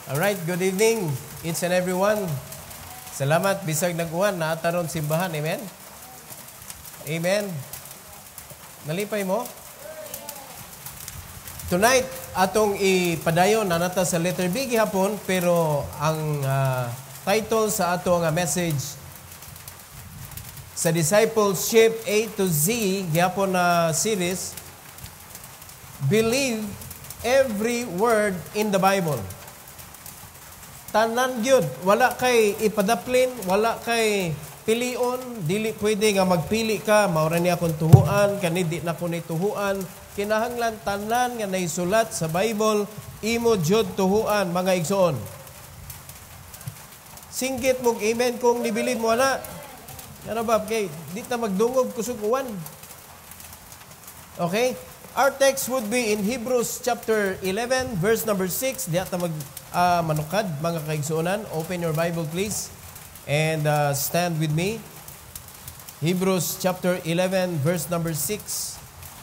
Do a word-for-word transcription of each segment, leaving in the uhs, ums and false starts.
Alright, good evening, each and everyone. Salamat, bisag nag-uwan, naataron simbahan, amen? Amen. Nalipay mo? Tonight, atong ipadayon na nata sa letter B gihapon, pero ang uh, title sa atong uh, message sa Discipleship A to Z gihapon na series, Believe Every Word in the Bible. Tanan gyud, wala kay ipadaplin, wala kay pilion, dili pwede nga magpili ka, maura niya akong tuhuan, kanidi na ko ni tuhuan, kinahanglan tanan nga naisulat sa Bible, imo jud tuhuan, mga igsoon. Singgit mong amen kung nibilib mo na. Ano ba, okay, di ta magdungog kusog uwan. Okay? Our text would be in Hebrews chapter eleven, verse number six. Di ata mag uh, manukad, mga kaigsuonan. Open your Bible, please. And uh, stand with me. Hebrews chapter eleven, verse number six.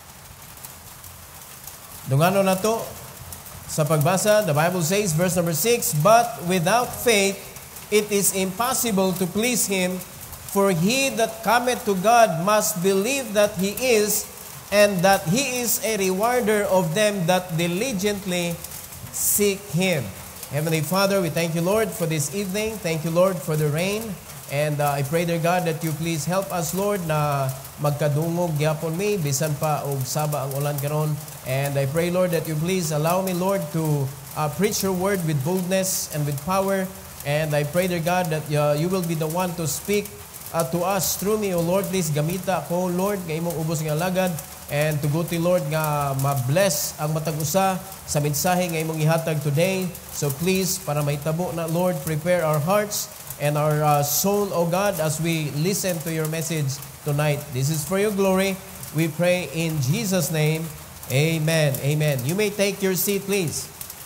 Dungano na to. Sa pagbasa, the Bible says, verse number six, But without faith, it is impossible to please Him, for he that cometh to God must believe that He is, and that He is a rewarder of them that diligently seek Him. Heavenly Father, we thank you, Lord, for this evening. Thank you, Lord, for the rain. And uh, I pray, dear God, that you please help us, Lord, na magkadungog gyapon mi, bisan pa og saba ang ulan karon. And I pray, Lord, that you please allow me, Lord, to uh, preach your word with boldness and with power. And I pray, dear God, that uh, you will be the one to speak uh, to us through me, O Lord. Please gamita ako, Lord, nga imong ubos nga lagad. And to go to Lord nga ma-bless ang matag usa sa mensahe nga imong ihatag today. So please, para maitabo na, Lord, prepare our hearts and our uh, soul, O God, as we listen to your message tonight. This is for your glory. We pray in Jesus' name. Amen. Amen. You may take your seat, please.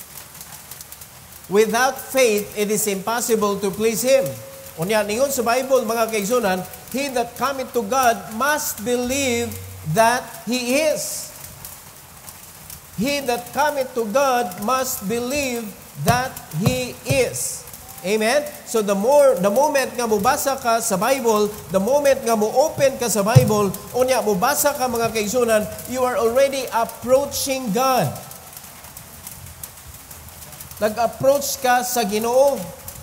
Without faith, it is impossible to please Him. Unya, ningon sa Bible, mga kaigsunan, he that cometh to God must believe that He is. He that cometh to God must believe that He is. Amen? So the more, the moment nga mubasa ka sa Bible, the moment nga mo open ka sa Bible, unya mubasa ka, mga kaigsunan, you are already approaching God. Nag-approach ka sa Ginoo.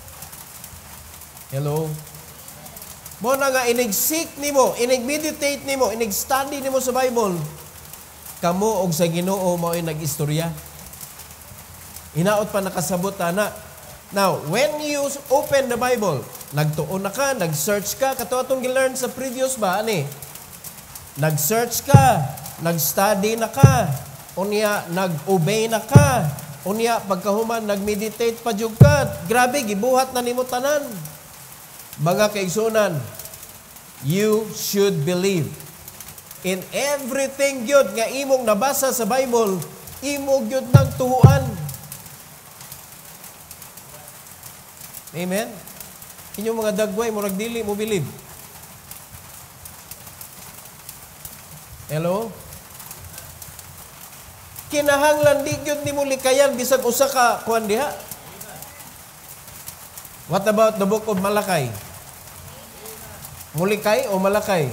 Hello? Mo na nga inig-seek nimo, inig-meditate nimo, inig-study nimo sa Bible, kamo og sa Ginoo mao ay nag-istorya. Hinaot pa nakasabot ana. Now, when you open the Bible, nagtuon na ka, nag-search ka, kato atong gi-learn sa previous ba ani? Nag-search ka, nag-study na ka, unya nag-obey na ka, unya pagkahuman nag-meditate pa jud ka. Grabe gibuhat na nimo tanan. Mga kaigsunan, you should believe in everything gyud nga imong nabasa sa Bible, imo gyud nagtuhuan. Amen? Inyong mga dagway, murag dili mo believe. Hello? Kinahanglan di gyud nimo likayan bisag usa ka kuan diha. What about the book of Malakay? Mulikay o Malakay?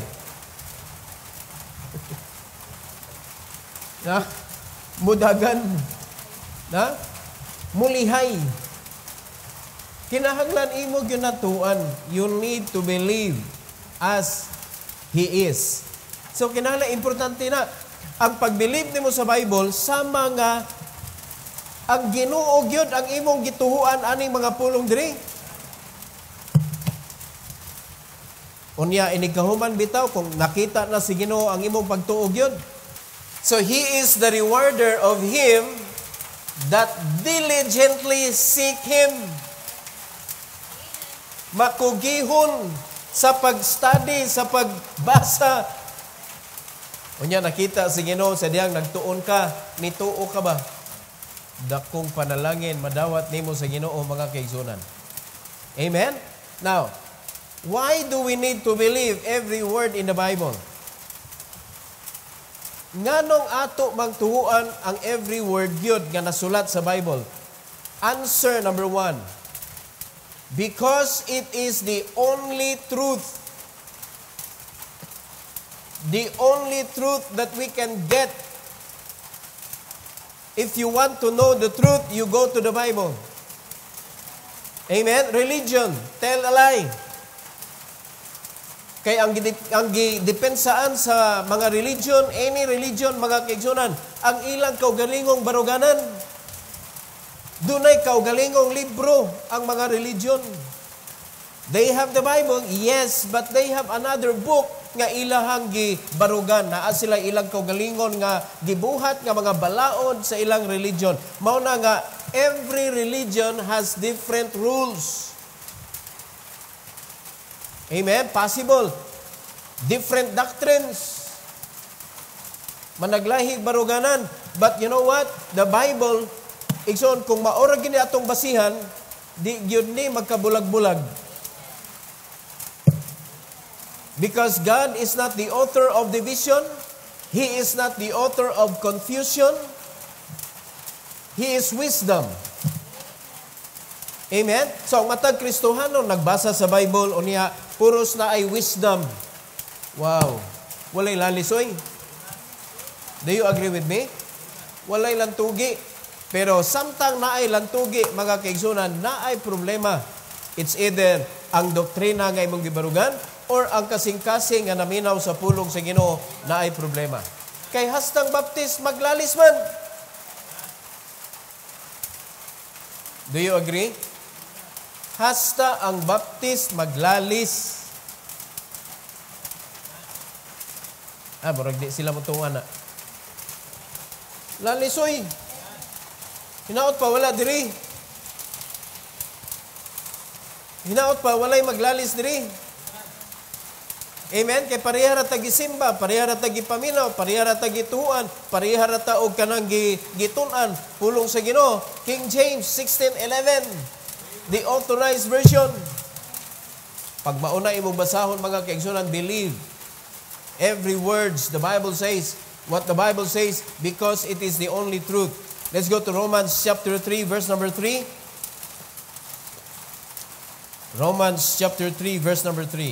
Na? Mudagan. Na? Mulihay. Kinahanglan imo gyud natuan. You need to believe as He is. So kinahanglan importante na ang pag-believe nimo sa Bible sa mga ang Ginoo gyud ang imong gituhuan aning mga pulong diri. Unya inigkahuman bitaw kung nakita na si Ginoo ang imong pagtuog yun. So He is the rewarder of him that diligently seek Him. Makugihon sa pag-study, sa pagbasa. Unya nakita si Ginoo sa diyang nagtuon ka, nituo ka ba? Dakong panalangin madawat nimo sa Ginoo, mga kaigsunan. Amen? Now, why do we need to believe every word in the Bible? Nganong ato magtuhuan ang every word gyud nga nasulat sa Bible? Answer number one. Because it is the only truth. The only truth that we can get. If you want to know the truth, you go to the Bible. Amen? Religion, tell a lie. Kaya ang, ang gidepensaan sa mga religion, any religion, mga kaigsunan, ang ilang kaugalingong baruganan. Dunay kaugalingong libro ang mga religion. They have the Bible, yes, but they have another book nga ilahang gibarugan. Naa sila ilang kaugalingon nga gibuhat nga mga balaod sa ilang religion. Mao na nga, every religion has different rules. Amen? Possible. Different doctrines. Managlahig baruganan. But you know what? The Bible, igsoon, kung maorag gini atong basihan, di yun ni magkabulag-bulag. Because God is not the author of division. He is not the author of confusion. He is wisdom. Amen? So, ang matag Kristohano, nagbasa sa Bible, o niya, puros na ay wisdom. Wow. Walay lalisoy. Do you agree with me? Walay lantugi. Pero samtang na ay lantugi, mga kaigsunan, na ay problema. It's either ang doktrina nga imong gibarugan, or ang kasing-kasing nga naminaw sa pulong sa Ginoo na ay problema. Kay hastang Baptist, maglalis man. Do you agree? Hasta ang Baptist maglalis. Ah, murag di sila mutungan na. Lalisoy. Hinaot pa, wala diri. Hinaot pa, walay maglalis diri. Amen? Kay parihara tagisimba, parihara tagipaminaw, parihara tagituan, parihara ta og kanang gitunan, pulong sa Ginoo. King James sixteen eleven, the authorized version. Pag mauna imong basahon, mga kaigsunan, believe every words the Bible says, what the Bible says, because it is the only truth. Let's go to Romans chapter three, verse number three. Romans chapter three, verse number three.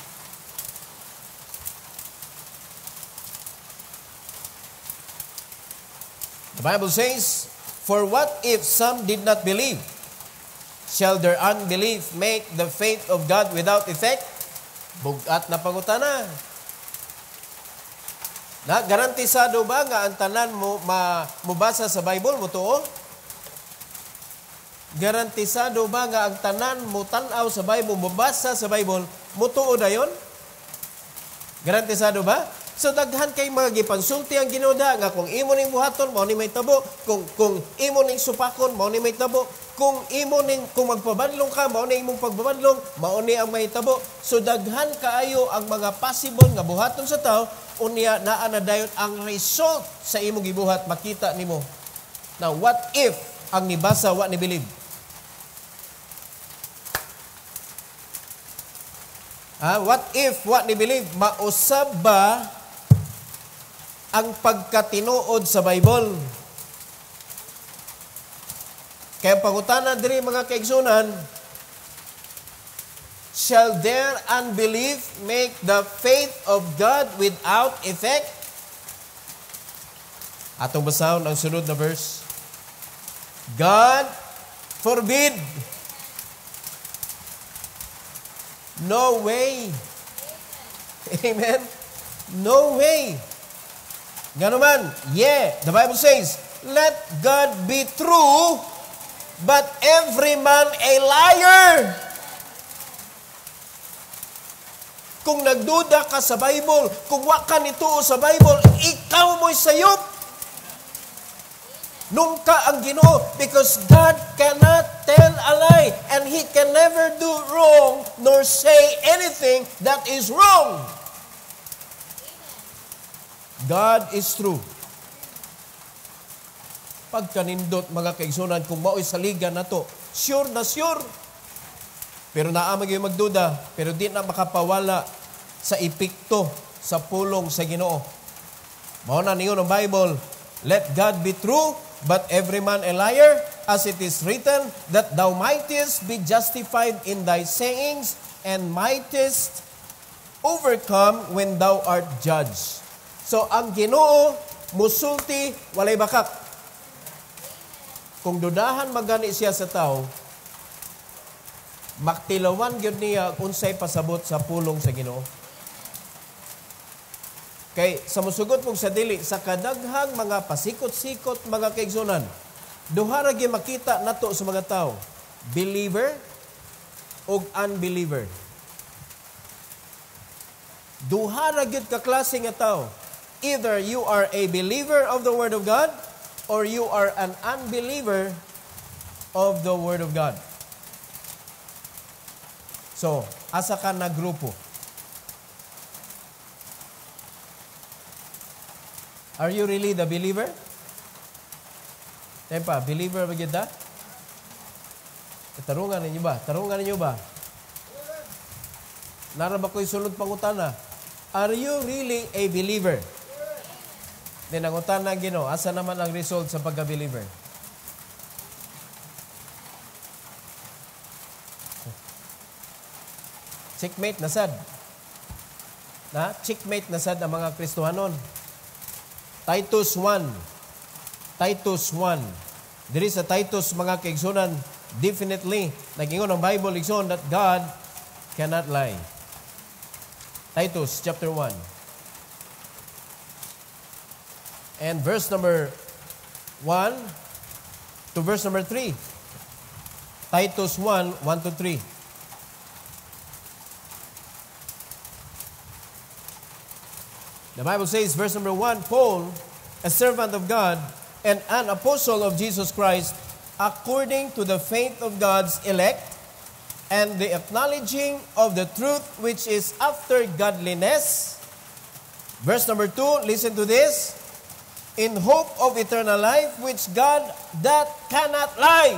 The Bible says, for what if some did not believe? Shall their unbelief make the faith of God without effect? Bugat na pangutana. Na, garantisado ba nga ang tanan mo ma, mubasa sa Bible mo tuo? Garantisado ba nga ang tanan mo tanaw sa Bible, mubasa sa Bible, mo tuo dayon? Garantisado ba? So daghan kay mga gipansulti ang Ginoo nga kung imo ning buhaton mao ni may tabo, kung kung imo ning supakon mao ni may tabo, kung imo ning kung magpabadlong ka mao ni imong pagbabadlong, mao ni ang may tabo. So daghan kaayo ang mga possible nga buhaton sa tao, unya naa na dayon ang result sa imong gibuhat makita nimo. Now what if ang nibasa wa ni believe? Ah, what if what ni believe mausab ba ang pagkatinuod sa Bible? Kaya pangutana diri mga kaigsunan, shall their unbelief make the faith of God without effect? Atong basahon ang sunod na verse. God forbid. No way. Amen? No way. Ganuman, yeah, the Bible says, let God be true, but every man a liar. Kung nagduda ka sa Bible, kung wa ka nituo sa Bible, ikaw mo'y sayop. Nungka ang Ginoo, because God cannot tell a lie, and He can never do wrong, nor say anything that is wrong. God is true. Pagkanindot mga kaigsunan, kung mao'y saligan na to, sure na sure. Pero naamag yung magduda, pero di na makapawala sa epekto sa pulong sa Ginoo. Mao na niyo ng Bible, let God be true, but every man a liar. as it is written, that thou mightest be justified in thy sayings, and mightest overcome when thou art judged. So, ang Ginoo, musulti, walay bakak. Kung dudahan magani siya sa tao, maktilawan gyud niya unsay pasabot sa pulong sa Ginoo. Kay sa musugot mong sa dili sa kadaghang mga pasikot-sikot mga kaigsunan, duha ra gyud makita nato sa mga tao, believer ug unbeliever. Duha ra gyud ka klase nga tao. Either you are a believer of the Word of God or you are an unbeliever of the Word of God. So, asa ka na grupo? Are you really the believer? Tempa, believer ba gyud ta? Tarungan ninyo ba? Tarungan ninyo ba? Nara ba ko'y sulod pangutana? Are you really a believer? Then ang utana Ginoo, asa naman ang result sa pagka-believer? Checkmate na sad. Na? Checkmate na sad ang mga Kristohanon. Titus one. Titus one. Diri sa Titus mga kaigsunan, definitely, nag-ingon ang Bible, igsoon that God cannot lie. Titus chapter one. And verse number one to verse number three. Titus one, one to three. The Bible says, verse number one, Paul, a servant of God and an apostle of Jesus Christ, according to the faith of God's elect, and the acknowledging of the truth which is after godliness. Verse number two, listen to this. In hope of eternal life, which God that cannot lie,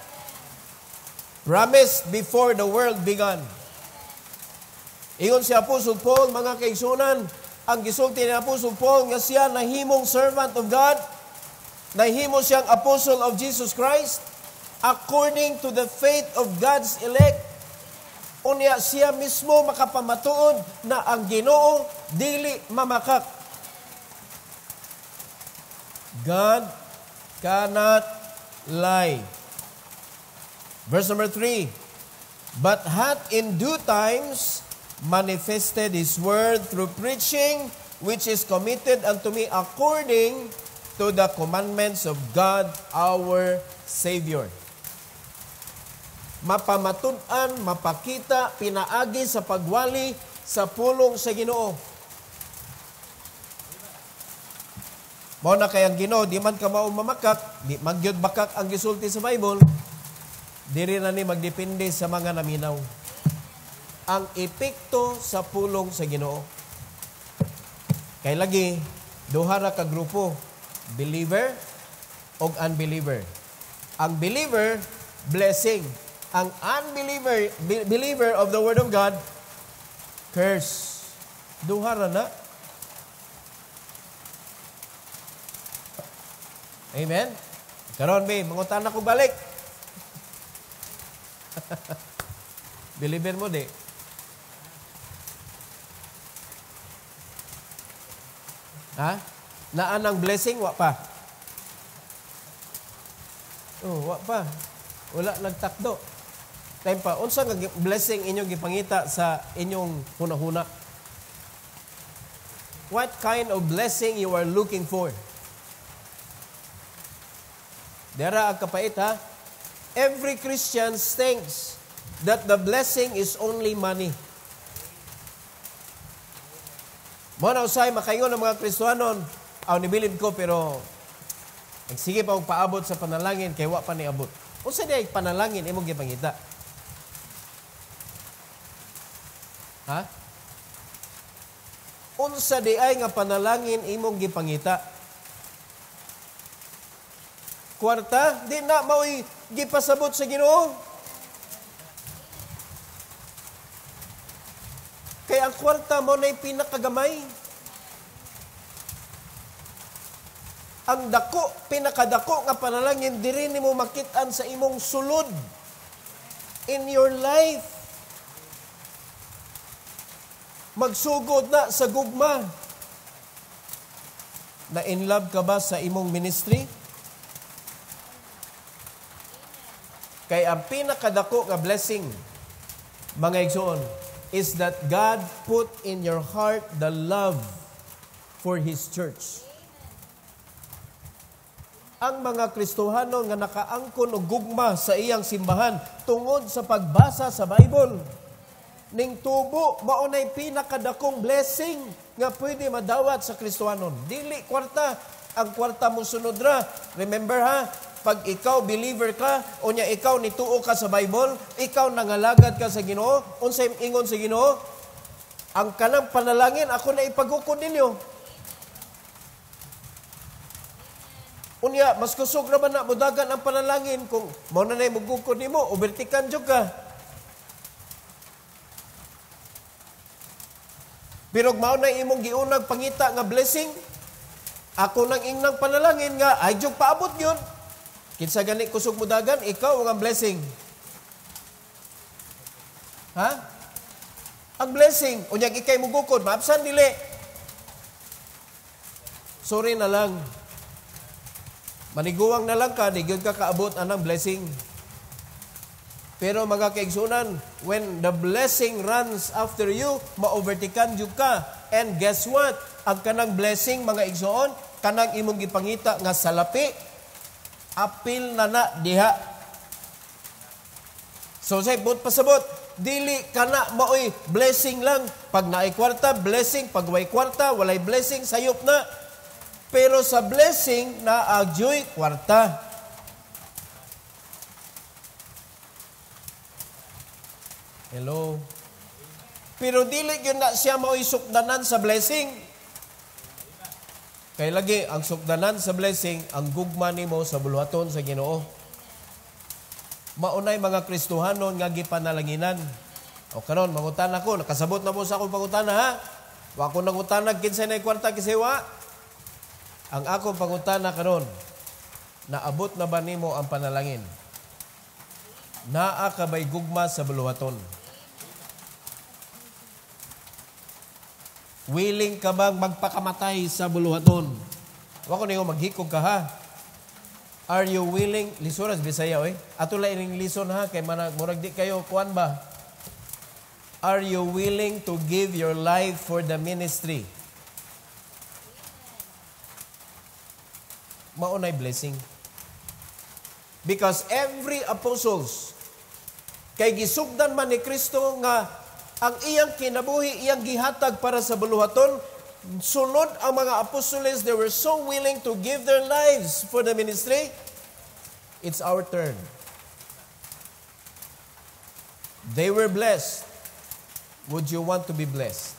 promised before the world began. Ingon si Apostle Paul, mga kaigsunan, ang gisulti ni Apostle Paul nga siya nahimong servant of God, nahimo siyang apostle of Jesus Christ, according to the faith of God's elect. Unya siya mismo makapamatuod na ang Ginoo dili mamakak. God cannot lie. Verse number three, but hath in due times manifested His word through preaching, which is committed unto me according to the commandments of God our Savior. Mapamatud-an, mapakita, pinaagi sa pagwali sa pulong sa Ginoo. Mao na kay ang Ginoo, di man ka mao mamakak, di magyud bakak ang gisulti sa Bible, diri na ni magdepende sa mga naminaw. Ang epekto sa pulong sa Ginoo. Kay lagi, duha ra ka grupo, believer o unbeliever. Ang believer, blessing. Ang unbeliever, be- believer of the Word of God, curse. Duha ra na. Amen? Karon, babe, mangutan ako balik. Believer mo, di? Ha? Naan ang blessing, wa pa. Oh, wa pa. Wala nagtakdo. Time pa, unsa nga blessing inyong gipangita sa inyong hunahuna? What kind of blessing you are looking for? Dara ang kapait, ha? Every Christian thinks that the blessing is only money. Muna usay, makaingon ng mga Kristohanon, aw nibilin ko, pero nagsige pa akong paabot sa panalangin, kay wa pa ni abot. Unsa di ay panalangin, imong gipangita? Ha? Unsa di ay nga panalangin, imong gipangita? Kwarta, di na mao'y gipasabot sa Ginoo. Kaya ang kwarta mo na'y pinakagamay. ang dako, pinakadako nga panalangin, diri nimo makit-an sa imong sulod in your life. Magsugod na sa gugma. Na in love ka ba sa imong ministry? Kay ang pinakadako nga blessing, mga igsoon, is that God put in your heart the love for His church. Ang mga Kristohano nga nakaangkon og gugma sa iyang simbahan tungod sa pagbasa sa Bible, ning tubo, maunay pinakadakong blessing nga pwede madawat sa Kristohanon. Dili kwarta, ang kwarta mo sunod ra. Remember ha, pag ikaw believer ka, o nya ikaw nituo ka sa Bible, ikaw nangalagad ka sa Ginoo, unsay ingon sa Ginoo, ang kanang panalangin ako na ipagukod ninyo. Unya, mas kusog ra man na mudagan ang panalangin kung mao na nay mugukod nimo, ubertikan jud ka. Pero mao na imong giunag pangita nga blessing, ako nang ingnang panalangin nga ay jud paabot yun. Kinsa gani kusog mudagan, ikaw ang blessing. Ha? Ang blessing, unyag ikay mugukod, maapsan dili. Sorry na lang. Maniguwang na lang ka, di gyud ka kaabot anang blessing. Pero mga kaigsunan, when the blessing runs after you, ma-overtaken jud ka. And guess what? Ang kanang blessing, mga igsoon, kanang imong gipangita nga salapi, apil na na diha. So say, but pasabot, dili ka na maoy blessing lang. Pag naay kwarta, blessing. Pag way kwarta, walay blessing, sayop na. Pero sa blessing, na agyoy kwarta. Hello? Pero dili yun na siya mao'y sukdanan sa blessing. Kaya lagi, ang sukdanan sa blessing, ang gugma nimo sa buluhaton sa Ginoo. Maunay mga Kristohanon nga gipanalanginan. O karon, mangutan ako, nakasabot na mo sa akong pangutana ha. Wa ko nangutanag kinsa nay kwarta kisiwa. Ang akong pangutana karon, naabot na ba nimo ang panalangin? Naa ka ba'y gugma sa buluhaton? Willing ka bang magpakamatay sa buluhaton? Wako niyo maghikog ka ha. Are you willing? Lisonas Bisaya oy. Ato la ining lison ha kay manag murag di kayo kuan ba? Are you willing to give your life for the ministry? Maunay blessing. Because every apostles kay gisugdan man ni Kristo nga ang iyang kinabuhi, iyang gihatag para sa buluhaton, sunod ang mga apostoles, they were so willing to give their lives for the ministry. It's our turn. They were blessed. Would you want to be blessed?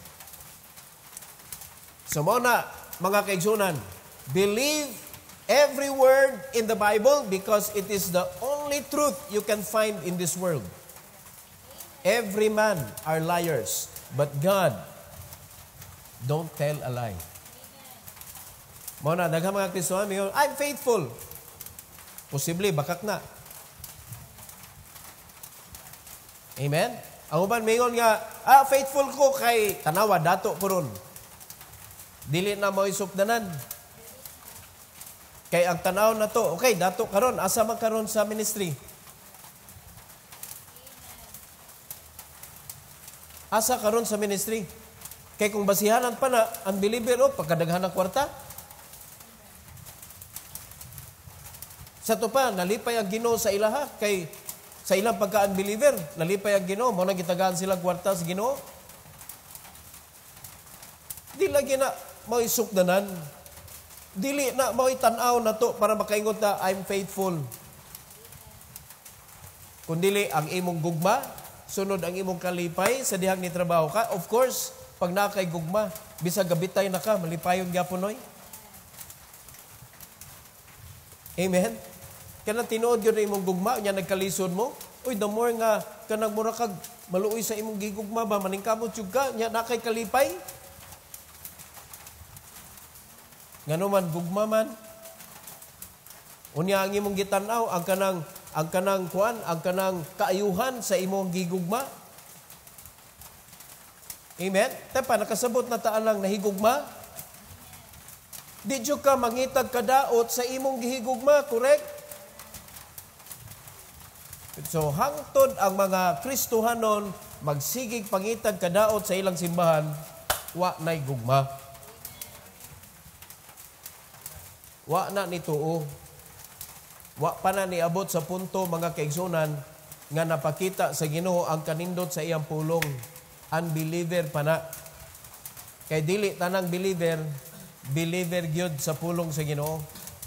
So muna, mga kaigsunan, believe every word in the Bible because it is the only truth you can find in this world. Every man are liars, but God don't tell a lie. Muna, daghang mga Kristohan, I'm faithful. Posible, bakak na. Amen? Ang uban, mingon nga, ah, faithful ko kay tanawa, dato ko ron. Dili na mo isukdanan. Kay ang tanaw na to, okay, dato karon, asa man karon sa ministry? Asa karon sa ministry? Kay kung basihanan pa na, ang believer o, pagkadaghan ng kwarta. Sa to pa, nalipay ang Ginoo sa ilaha. Kay sa ilang pagka-unbeliever, nalipay ang Ginoo. Muna gitagaan sila kwarta sa Ginoo. Di lagi na may sukdanan. Dili na may tanaw na to para makaingot na, I'm faithful. Kung dili, ang imong gugma, sunod ang imong kalipay sa dihang ni trabaho ka. Of course, pag nakay gugma, bisag gabitay na ka, malipayon gyaponoy. Amen? Kanang tinuod yun na imong gugma, niya nagkalisod mo. Uy, the more nga, kanang mura kag maluoy sa imong gigugma ba, maningkamot yung ka, niya nakay kalipay. Nga naman, gugma man, Unya ang imong gitanaw ang kanang ang kanang kuan, ang kanang kaayuhan sa imong gigugma. Amen. Tepa nakasabot na taan lang nahigugma. Di jud ka mangitag kadaot sa imong gihigugma, correct? So hangtod ang mga Kristohanon magsigig pangitag kadaot sa ilang simbahan, wa nay gugma. Wa na ni tuo. Wa pa na niabot sa punto mga kaigsunan nga napakita sa Ginoo ang kanindot sa iyang pulong. Unbeliever pa na. Kay dili tanang believer, believer gyud sa pulong sa Ginoo.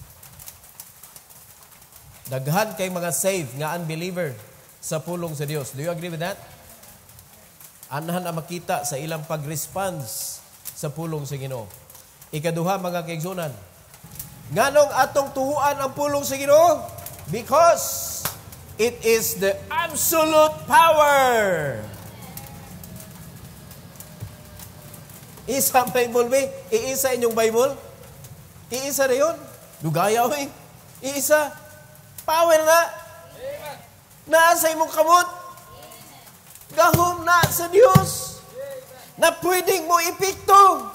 Daghan kay mga saved nga unbeliever sa pulong sa Dios. Do you agree with that? Anahan ang makita sa ilang pag-response sa pulong sa Ginoo. Ikaduha mga kaigsunan, nganong atong tuhuan ang pulong sa Ginoo? Because it is the absolute power. Isa Bible ba? Iisa inyong Bible? Iisa na yun? Dugayaw eh. Iisa. Power na. Naa sa imong kamot. Gahom na sa Dios. Na pwedeng mo ipikto.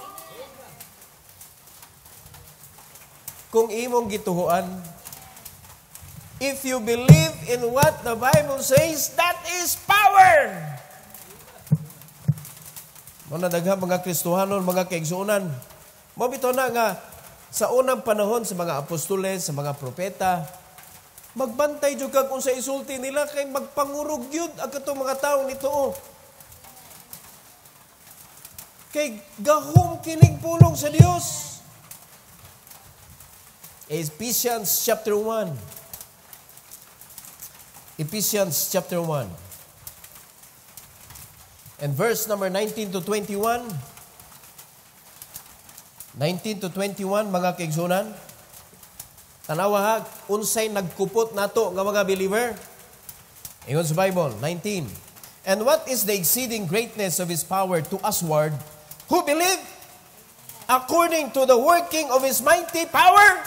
Kung imong gituhuan, if you believe in what the Bible says, that is power. Mga daghang mga Kristohanon, mga kaigsuonan, mabito na nga sa unang panahon sa mga apostoles, sa mga propeta, magbantay jud kag unsa isulti nila kay magpangurog gyud ang katong mga tawo nito. Oh. Kay gahom kining pulong sa Dios. Ephesians chapter one. Ephesians chapter one. And verse number nineteen to twenty-one. nineteen to twenty-one, mga kaigsunan. Tanawa ha, unsay nagkupot nato nga mga believer. Ingon sa Bible, nineteen. And what is the exceeding greatness of His power to usward who believe according to the working of His mighty power?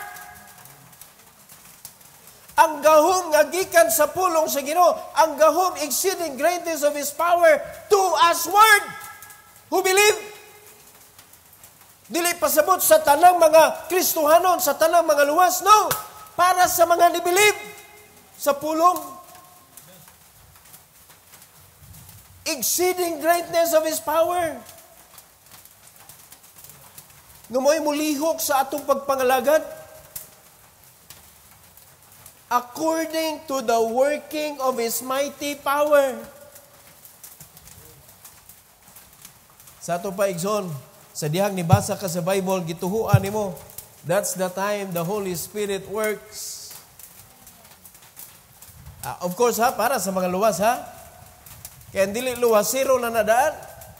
Ang gahom nga gikan sa pulong sa Ginoo, ang gahom exceeding greatness of His power to usward who believe. Dili pasabot sa tanang mga Kristohanon, sa tanang mga luwas, no. Para sa mga ni-believe sa pulong. Exceeding greatness of His power. Ngamoy mulihok sa atong pagpangalagad. According to the working of His mighty power. Sa ato pa igsoon, sa dihang nibasa ka sa Bible, gituhuan nimo, that's the time the Holy Spirit works. Uh, of course ha, para sa mga luwas ha. Kaya dili luwas, zero na nadaan.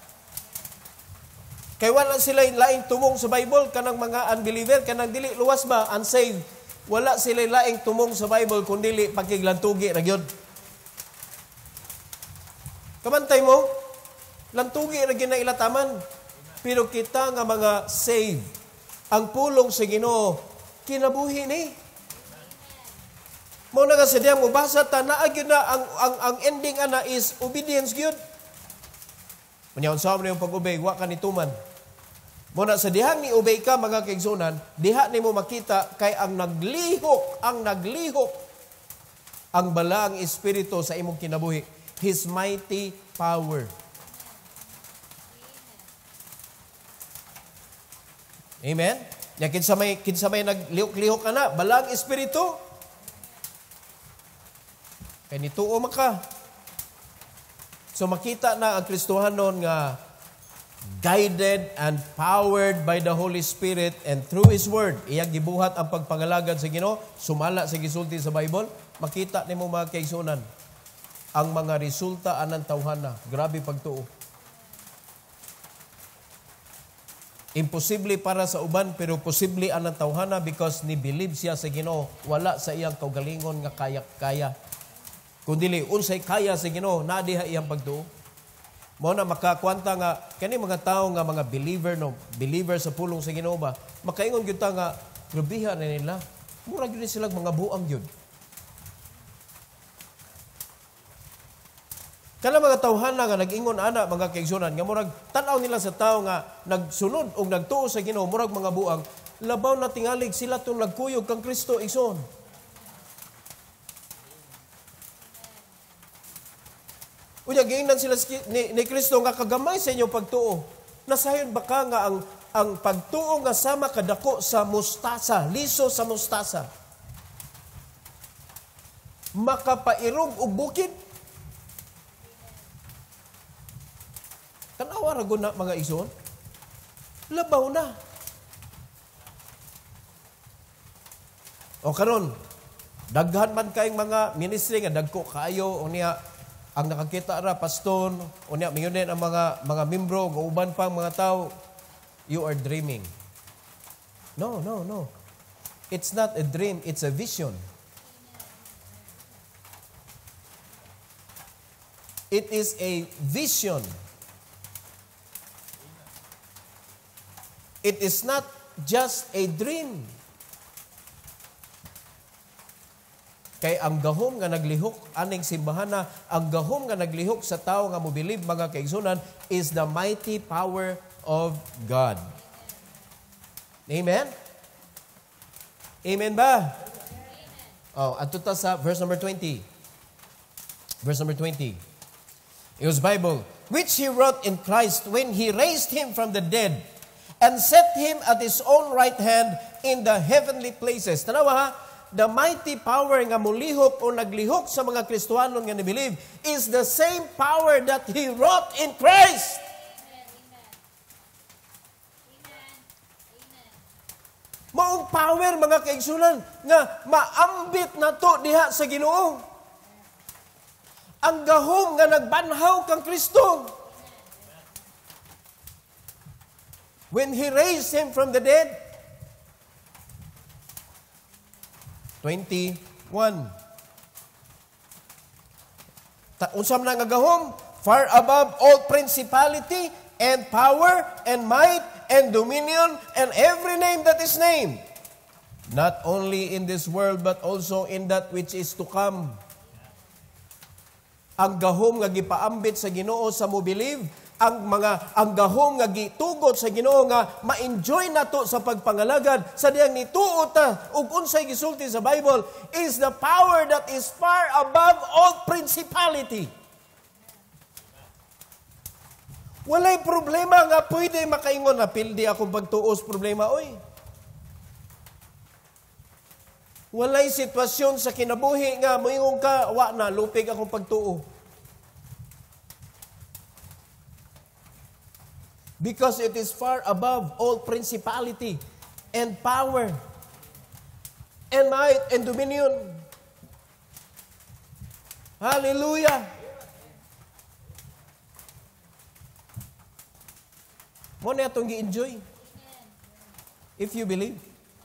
Kaya wala sila laing tumong sa Bible, kanang mga unbeliever, kanang dili luwas ba, unsaved. Wala sila laing tumong sa Bible kundi pagkiglantugi ra gyud. Kamantay mo, lantugi ra gyud na ilataman. Pero kita nga mga saved, ang pulong sa Ginoo kinabuhi ni. Mo na nga sa diyang mubasa ta naa gyud na ang ang ang ending ana is obedience gyud. Unya unsa man yung pag-obey, wa ka nituman. Muna sa dihang ni obey ka mga kaigsunan, diha nimo makita kay ang naglihok, ang naglihok ang balaang espiritu sa imong kinabuhi, His mighty power. Amen. Ya kinsa may kinsa may naglihok-lihok ana, balaang espiritu. Kay nituo maka. So makita na ang Kristohanon nga guided and powered by the Holy Spirit and through His Word, iyang gibuhat ang pagpangalagad sa Ginoo, sumala sa gisulti sa Bible, makita nimo mga kaigsunan ang mga resulta anang tawhana. Grabe pagtuo. Imposible para sa uban, pero posible anang tawhana because ni believe siya sa Ginoo, wala sa iyang kaugalingon nga kaya-kaya. Kundili unsay kaya sa Ginoo, na diha iyang pagtuo. Mo na makakwanta nga kani mga tao nga mga believer no, believer sa pulong sa Ginoo ba, makaingon gyud ta nga grubiha na nila. Murag yun silang mga buang yun. Kana mga tawhana nga nag-ingon ana mga kaigsunan nga murag tan-aw nila sa tao nga nagsunod o nagtuo sa Ginoo murag mga buang, labaw na tingalig sila tong nagkuyog kang Kristo igsoon. Unya giingnan sila ni, ni Kristo nga kagamay sa inyong pagtuo. Nasayon ba ka nga ang ang pagtuo nga sama kadako sa mustasa, liso sa mustasa, makapairog og bukid? Tanawa ra gud na mga igsoon. Labaw na. O karon, daghan man kayong mga ministry nga dagko kaayo unya ang nakakita ra paston unya mingunin ang mga mga membro ug uban pang mga tao, you are dreaming. No, no, no. It's not a dream, it's a vision. It is a vision. It is not just a dream. Kay ang gahom nga naglihok aning simbahana, ang gahom nga naglihok sa tao nga mobilib mga kaigsunan is the mighty power of God. Amen? Amen ba? Oh, ato ta sa verse number twenty. Verse number twenty. It was Bible, which he wrote in Christ when he raised him from the dead and set him at his own right hand in the heavenly places. Tanawa ha, the mighty power nga mulihok o naglihok sa mga Kristiyanon nga ni-believe is the same power that he wrought in Christ. Maong power mga kaigsunan nga maambit na to diha sa Ginoo. Ang gahom nga nagbanhaw kang Kristo. When he raised him from the dead. twenty-one. Ta unsam na nga gahom? Far above all principality and power and might and dominion and every name that is named, not only in this world but also in that which is to come. Ang gahom nga gipaambit sa Ginoo sa mo-believe, ang mga ang gahom nga gitugot sa Ginoo nga ma-enjoy nato sa pagpangalagad sa diyang nituo ta ug unsay gisulti sa Bible is the power that is far above all principality. Walay problema nga pwede makaingon na pildi akong pagtuos problema oy. Walay sitwasyon sa kinabuhi nga moingon ka wa na lupig akong pagtuo. Because it is far above all principality and power and might and dominion. Hallelujah! Mo na itong gi-enjoy. If you believe.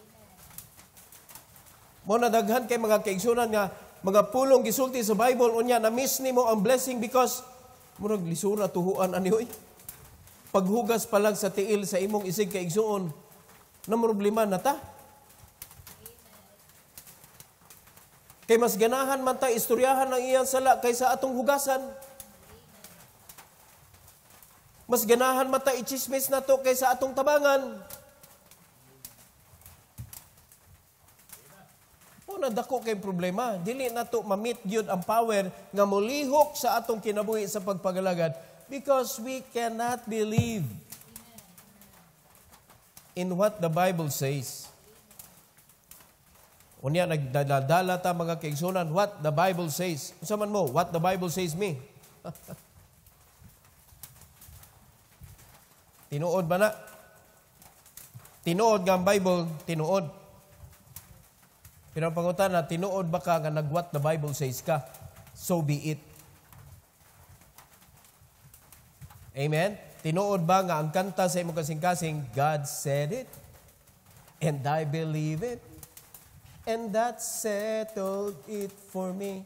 Mo na daghan kay mga kaigsunan nga mga pulong gisulti sa Bible unya na miss nimo ang blessing because murag lisura tuhuan ani oy. Paghugas pa lang sa tiil sa imong isig kaigsuon, na problema na ta. Kay mas ganahan man ta istoryahan ang iyang sala kaysa atong hugasan. Mas ganahan man ta i-chismis na to kaysa atong tabangan. O na dako kay problema, dili na to ma-meet gyud ang power nga molihok sa atong kinabuhi sa pagpagalagad. Because we cannot believe in what the Bible says. Unya nagdadala ta mga kaigsunan, what the Bible says. Unsa man mo, what the Bible says me. Tinuod ba na? Tinuod nga ang Bible, tinuod. Pero ang pangutan na, tinuod ba ka nga nag-what the Bible says ka? So be it. Amen? Tinuod ba nga ang kanta sa imong kasing-kasing, God said it, and I believe it, and that settled it for me.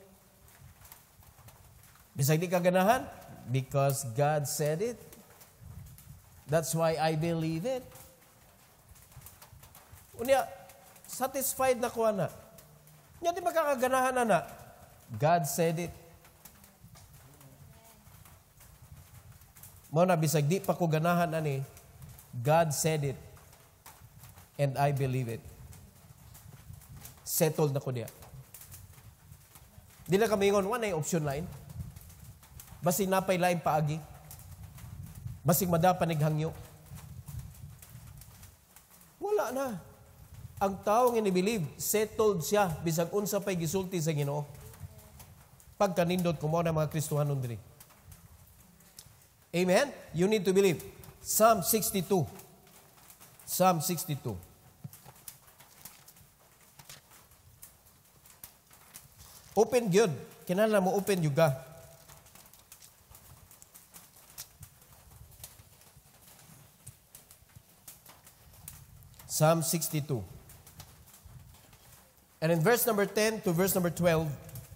Bisag di ka ganahan? Because God said it. That's why I believe it. Unya, Satisfied na ko na. Nga di makakaganahan na na. God said it. Mo na bisag di pa ko ganahan ani, God said it. And I believe it. Settled na ko diya. Di na kami ngon, wala yung option line. Basig napay lain paagi. Basig madapanig hangyo. Wala na. Ang taong ini-believe, settled siya, bisag unsa pa'y gisulti sa Ginoo. Pagkanindot ko mo na mga Kristohanon diri. Amen? You need to believe. Psalm sixty-two. Psalm sixty-two. Open gyud. Kinahanglan mo open juga. Psalm sixty-two. And in verse number ten to verse number twelve,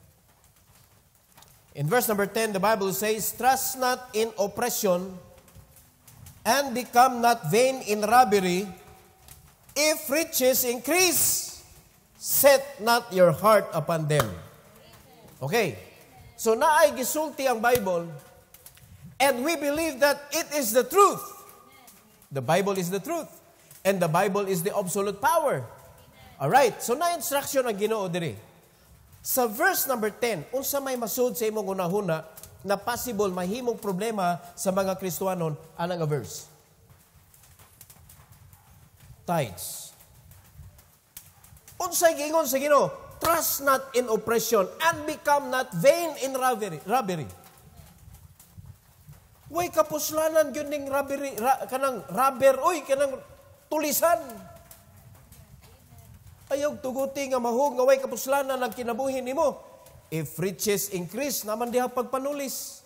in verse number ten, the Bible says, trust not in oppression, and become not vain in robbery. If riches increase, set not your heart upon them. Okay. So naay gisulti ang Bible, and we believe that it is the truth. The Bible is the truth. And the Bible is the absolute power. Alright, so na-instruction ang Ginoo diri. Sa verse number ten, unsa may masud sa imong unahuna na possible mahimong problema sa mga Kristohanon, ana nga verse? Tithes. Unsay giingon sa Ginoo? Trust not in oppression and become not vain in robbery. robbery. Way kapuslanan gyud ning robbery, ra, kanang robber, oy kanang tulisan. Ayaw tuguti nga mahug nga way kapuslanan ang kinabuhi nimo. If riches increase, naman diha pagpanulis.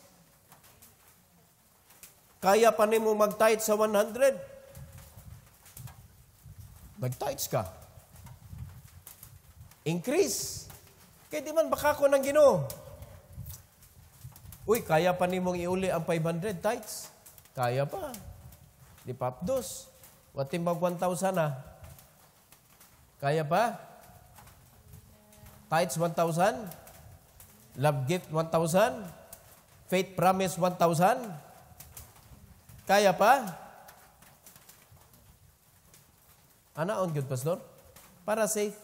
Kaya pa nimo mag-tithe sa one hundred. Mag-tithes ka. Increase. Kaya di man baka ko ng Ginoo. Uy, kaya pa nimong iuli ang five hundred tithes? Kaya pa. Di papdos. Watimbag one thousand na. Kaya pa? Tithes one thousand? Love gift one thousand? Faith promise one thousand? Kaya pa? Ana on good, Pastor? Para safe.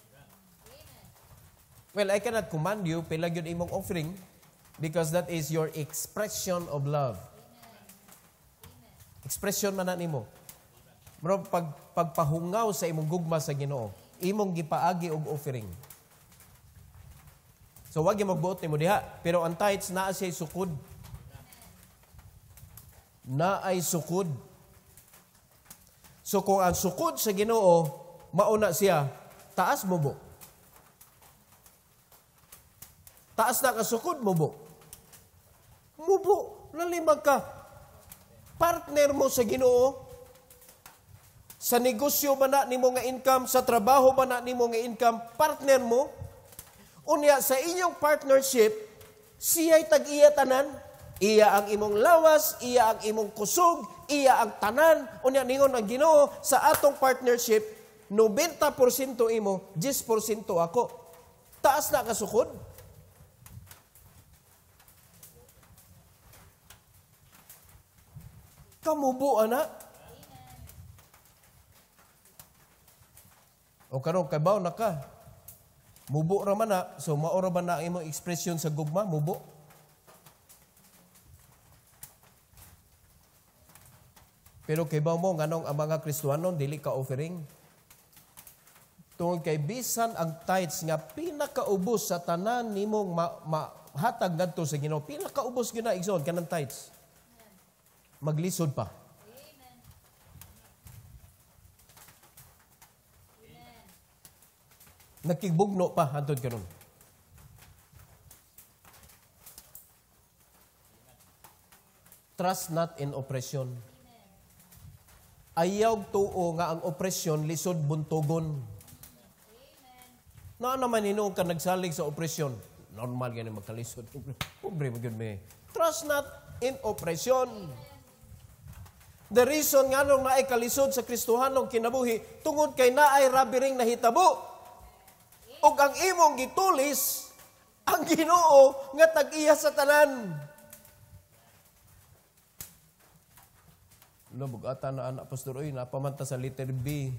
Well, I cannot command you, pila yun imong offering, because that is your expression of love. Expression man na nimo. Pero pag, pagpahungaw sa imong gugma sa Ginoo, imong gipaagi og offering. So wag yung magbuot nimo diha. Pero ang tithes naa siya sukod. Na ay sukod. So kung ang sukod sa Ginoo, mauna siya, taas mo bo. Taas na ka sukod mo bo. Mubo, lalimag ka. Partner mo sa Ginoo. Sa negosyo ba na nimo nga income, sa trabaho ba na nimo nga income, partner mo. Unya sa inyong partnership, siya'y tag-iya tanan. Iya ang imong lawas, iya ang imong kusog, iya ang tanan. Unya ningon ang Ginoo, sa atong partnership, ninety percent imo, ten percent ako. Taas na kasukod. Kamubo, anak. O karon kabaw na ka. Mubo ra man na. So maora ba na imong expression sa gugma? Mubo. Pero kay ba mo nganong ang mga Kristohanon dili ka offering? Tungod kay bisan ang tithes nga pinakaubos sa tanan nimong mahatag ma, ngadto sa Ginoo. Pinakaubos gyud na igsoon kanang tithes. Maglisod pa. Amen. Nakibugno pa hantod karon. Trust not in oppression. Ayaw tuo nga ang oppression lisod buntogon. Na naman hino ka nagsalig sa oppression. Normal gani magkalisod. Pobre mo gyud me. Trust not in oppression. The reason nga nung naay kalisod sa Kristohanong kinabuhi, tungod kay naay rabiring nahitabo. Ug ang imong gitulis, ang Ginoo nga tag-iya sa tanan. Lubog ata na anak pastor, oy, napamanta sa letter B.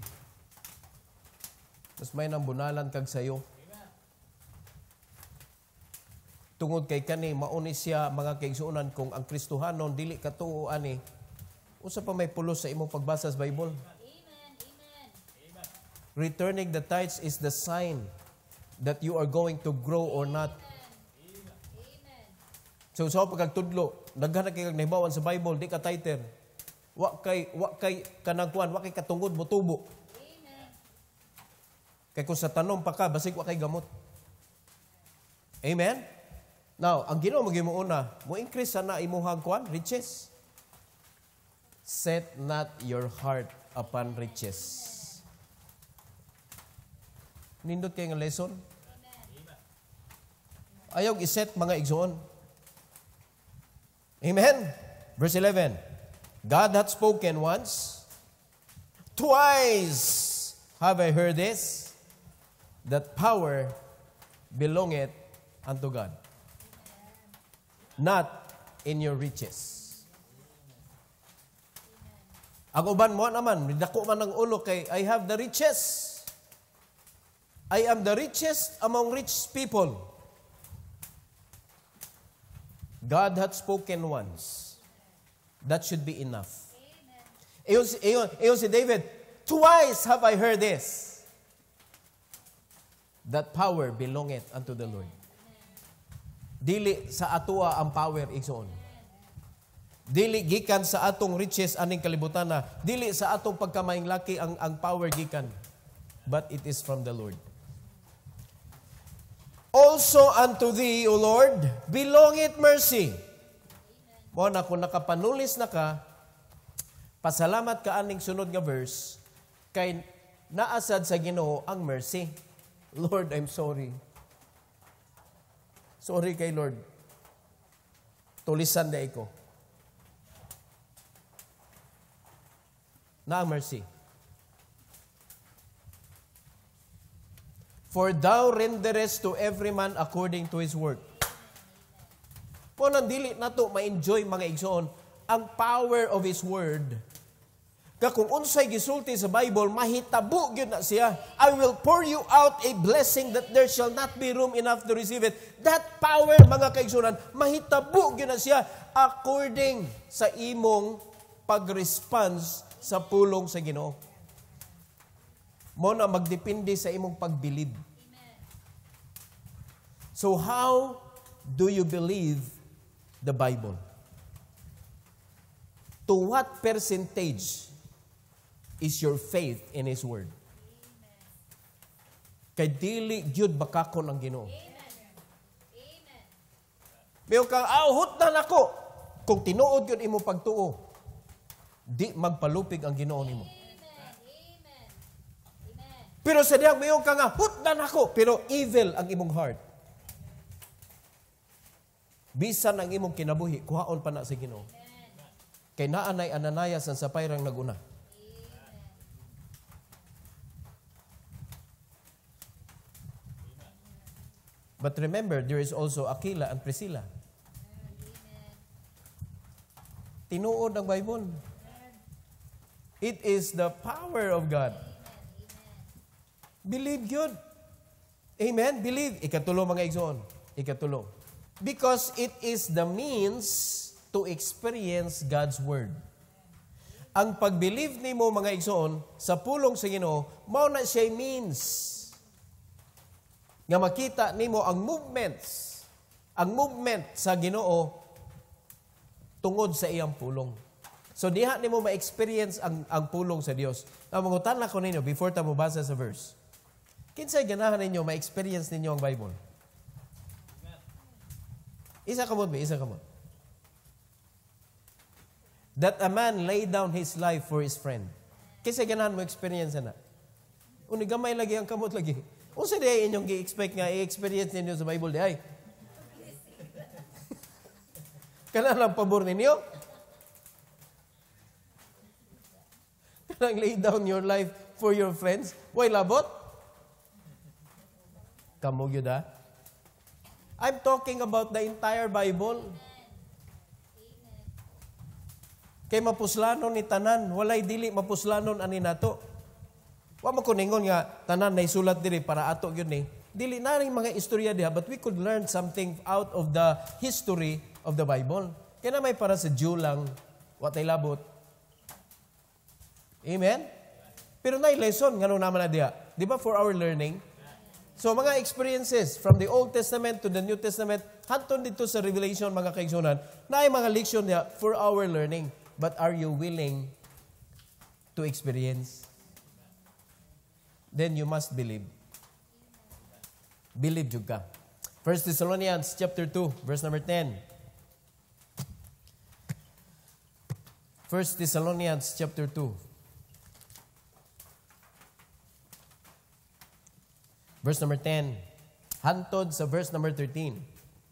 Mas may nang bunalan kag sayo. Tungod kay kani, mauni siya mga kaigsuunan kung ang Kristohanon dili katuo ani. Usa pa may pulos sa imong pagbasa sa Bible. Amen. Amen. Returning the tithes is the sign that you are going to grow or not. Amen. So sa pagkagtudlo, daghan na kay kag nahibawan sa Bible, di ka tither. Wa kay wa kay kanagkuan, wa kay katungod mo tubo. Amen. Kay kung sa tanom pa ka, basig wa kay gamot. Amen. Now, ang Ginoo magimo una, mo increase sana imong kuan riches. Set not your heart upon riches. Nindot kayo nga lesson? Ayaw iset mga igsoon. Amen? Verse eleven. God hath spoken once, twice have I heard this, that power belongeth unto God, not in your riches. Ang uban mo naman, dako man ang ulo kay I have the riches. I am the richest among rich people. God hath spoken once. That should be enough. Iyon, iyon, iyon si David, twice have I heard this, that power belongeth unto the Lord. Dili sa atua ang power, igsoon. Dili gikan sa atong riches aning kalibutan na. Dili sa atong pagkamaing laki ang, ang power gikan. But it is from the Lord. Also unto thee, O Lord, belongeth mercy. Mo na kung nakapanulis na ka, pasalamat ka aning sunod nga verse, kay naasad sa Ginoo ang mercy. Lord, I'm sorry. Sorry kay Lord. Tulisan na ko. Na mercy. For thou renderest to every man according to his work. Po nang dili nato ma-enjoy mga igsoon ang power of his word. Ka kung unsay gisulti sa Bible, mahitabo gyud na siya. I will pour you out a blessing that there shall not be room enough to receive it. That power, mga kaigsunan, mahitabo gyud na siya according sa imong pag-response sa pulong sa Ginoo. Mo na magdepende sa imong pagbilib. So how do you believe the Bible? To what percentage is your faith in His Word? Kay dili gyud bakakon ang Ginoo. Amen. Mayo kang ahot na nako kung tinuod gyud imong pagtuo. Di magpalupig ang Ginoo nimo. Pero sa diyang mayong ka nga, hutdan ako, pero evil ang imong heart. Bisan ang imong kinabuhi, kuhaon pa na sa Ginoo. Kay naanay Ananias ang sapayrang naguna. But remember, there is also Aquila and Priscilla. Tinuod ang Bible. It is the power of God. Believe good. Amen? Believe. Ikatulo mga igsoon. Ikatulo. Because it is the means to experience God's Word. Ang pag-believe nimo mga igsoon sa pulong sa Ginoo, mao na siya means nga makita nimo ang movements, ang movement sa Ginoo tungod sa iyang pulong. So diha nimo ma-experience ang ang pulong sa Dios. Na mangutan na ko ninyo before ta mo basa sa verse. Kinsay ganahan ninyo ma-experience ninyo ang Bible? Isa ka mo, isa ka mo. That a man lay down his life for his friend. Kinsay ganahan mo experience na? Uni gamay lagi ang kamot lagi. Unsa di inyong gi-expect nga i-experience ninyo sa Bible di ay? Kana lang pabor ninyo? Kanang lay down your life for your friends. Why labot? Kamu gyud ha? I'm talking about the entire Bible. Kay mapuslanon ni tanan, walay dili mapuslanon ani nato. Wa mo kuningon nga tanan na isulat diri para ato gyud ni. Dili na ring mga istorya diha, but we could learn something out of the history of the Bible. Kaya na may para sa Jew lang, watay labot. Amen? Pero na lesson ngano naman na diha. Di ba for our learning? So mga experiences from the Old Testament to the New Testament, hanton dito sa Revelation mga kaigsunan, na ay mga leksyon diha for our learning. But are you willing to experience? Then you must believe. Believe juga. First Thessalonians chapter two, verse number ten. First Thessalonians chapter two. Verse number ten. Hantod sa verse number thirteen.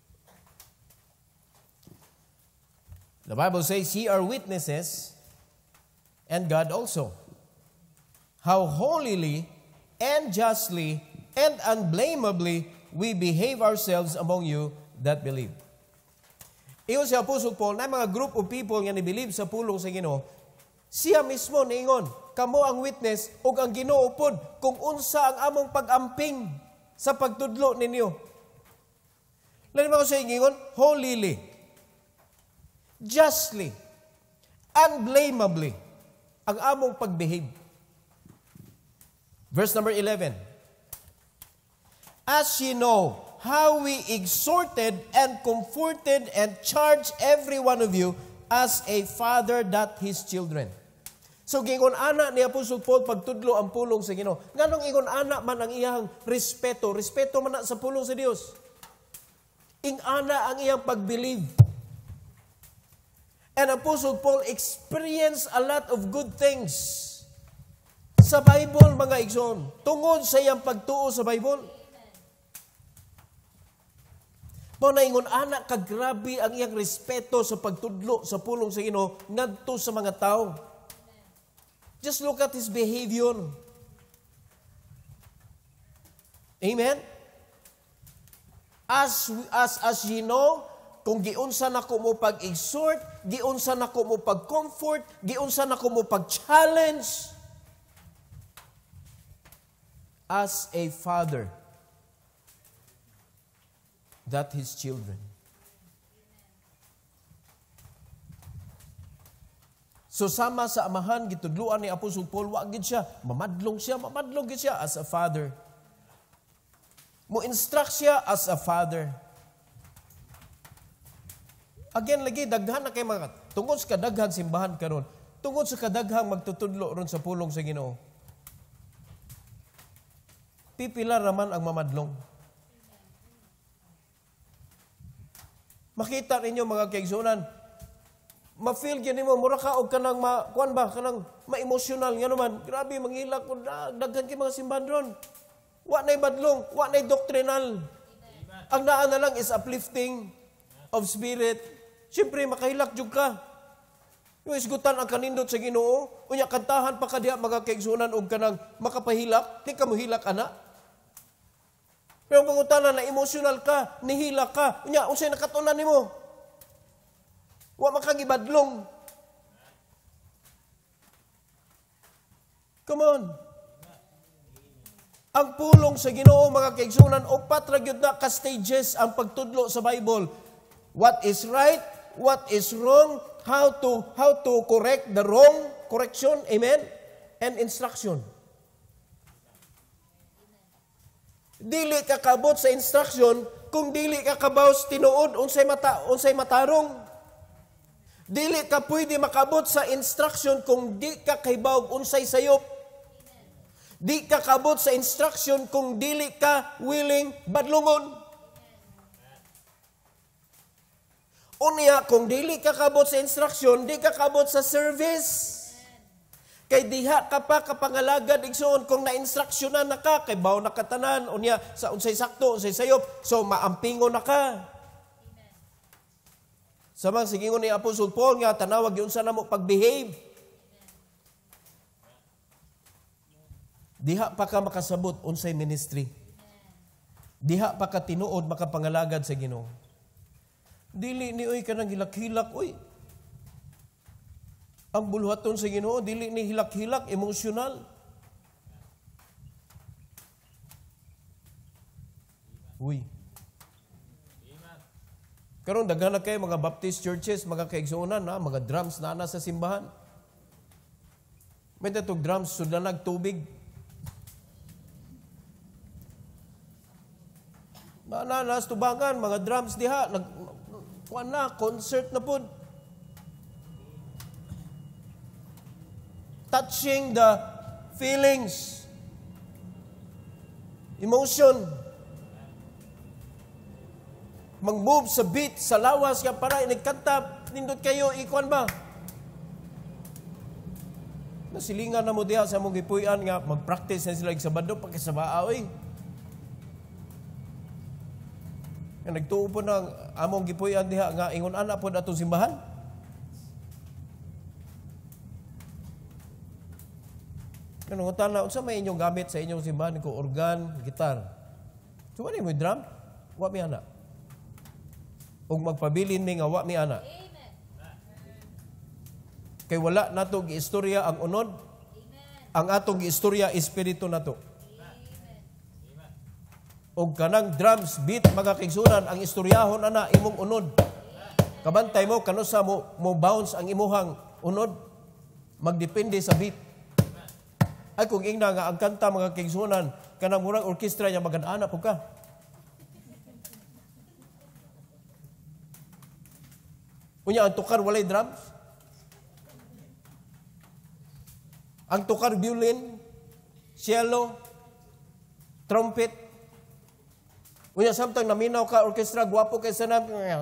The Bible says, ye are witnesses, and God also, how holily and justly and unblameably we behave ourselves among you that believe. Iyon si Apostle Paul, na mga group of people nga ni-believe sa pulong sa Ginoo, siya mismo niingon, kamo ang witness o ang Ginoo pod kung unsa ang among pag-amping sa pagtudlo ninyo. Lalo ba ko sa ingon? Holily, justly, unblameably, ang among pagbehave. Verse number eleven. As ye know how we exhorted and comforted and charged every one of you as a father that his children. So, gingon ana ni Apostle Paul pagtudlo ang pulong sa Ginoo. Nganong ingon ana man ang iyang respeto? Respeto man na sa pulong sa Dios. Ing ana ang iyang pagbelieve. And Apostle Paul experienced a lot of good things sa Bible, mga igsoon. Tungod sa iyang pagtuo sa Bible. Mao na ingon ana kagrabe ang iyang respeto sa pagtudlo sa pulong sa Ginoo ngadto sa mga tao. Just look at his behavior. Amen. As as as you know, kung giunsa nako mo pag-exhort, giunsa nako mo pag-comfort, giunsa nako mo pag-challenge as a father that his children. So sama sa amahan gitudluan ni Apostle Paul, wa gid siya mamadlong siya, mamadlong gid siya as a father. Mo instruct siya as a father. Again lagi daghan na kay mga tungod sa kadaghang simbahan karon, tungod sa kadaghang magtutudlo ron sa pulong sa Ginoo. Pipila raman ang mamadlong. Makita ninyo mga kaigsunan, ma-feel gyud nimo mura ka og kanang ma kuan ba kanang ma-emotional nga naman. Grabe manghila ko na daghan kay mga simbahan ron. Wa nay badlong, wa nay doctrinal. Ang naa na lang is uplifting of spirit. Siyempre makahilak jud ka. Yung isgutan ang kanindot sa Ginoo, unya kantahan pa ka diha mga kaigsunan og kanang makapahilak, di ka mohilak ana. Pero pangutana na emotional ka, nihilak ka, unya unsay nakatunan nimo? Wa makagibadlong. Come on. Ang pulong sa Ginoo mga kaigsunan, upat ra gyud na ka stages ang pagtudlo sa Bible. What is right, what is wrong, how to how to correct the wrong, correction, amen, and instruction. Dili ka kabot sa instruction kung dili ka kabaw sa tinuod unsay mata unsay matarong. Dili ka pwede makabot sa instruction kung di ka kahibaw unsay sayop. Di ka kabot sa instruction kung dili ka willing badlungon. Unya kung dili ka kabot sa instruction, di ka kabot sa service. Kay diha ka pa kapangalagad igsoon kung na-instructionan na ka, kay baw nakatanan, unya sa unsay sakto, unsay sayop, so maampingon na ka. Samang sigingon ni Apostle Paul nga tanawag yun sa namo pag-behave. diha pa ka makasabot unsay ministry. Diha pa ka tinuod makapangalagad sa Ginoo. Dili ni oy kanang hilak-hilak oy. Ang bulhaton sa Ginoo dili ni hilak-hilak, emosyonal. Uy. Karon daghan na kay mga Baptist churches, mga kaigsuonan na, mga drums na na sa simbahan. May tatog drums sud na nagtubig. Na na nas tubangan mga drums diha nag kuan na concert na pud. Touching the feelings, emotion. Mag-move sa beat, sa lawas kaya para inigkanta, nindot kayo, ikuan ba? Nasilingan na mo diha sa mong gipuy-an nga mag-practice na sila sa Sabado pagkasabaa oy. Nga nagtuo po ng among gipuy-an diha nga ingon ana po atong simbahan. Kanang utana unsa may inyong gamit sa inyong simbahan ko organ, gitar. Suwa ni mo drum, wa mi ana. Ug magpabilin mi nga wa mi ana. Amen. Kay wala nato giistorya ang unod. Amen. Ang atong giistorya espiritu nato. Amen. Og kanang drums beat mga kaigsunan ang istoryahon ana imong unod. Kabantay mo kano sa mo, mo bounce ang imuhang unod magdepende sa beat. Ay kung ingna nga ang kanta mga kaigsunan kanang murang orkestra nya magana po ka. Unya ang tukar walay drums. Ang tukar violin, cello, trumpet. Unya samtang naminaw ka orkestra gwapo kay sanam.